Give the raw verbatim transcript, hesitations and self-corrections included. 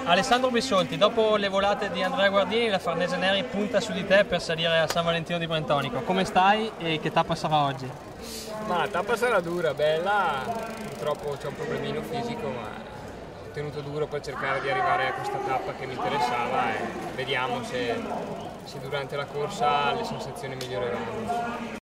Alessandro Bissolti, dopo le volate di Andrea Guardini, la Farnese Neri punta su di te per salire a San Valentino di Brentonico. Come stai e che tappa sarà oggi? Ma la tappa sarà dura, bella, purtroppo c'è un problemino fisico, ma ho tenuto duro per cercare di arrivare a questa tappa che mi interessava e vediamo se, se durante la corsa le sensazioni miglioreranno.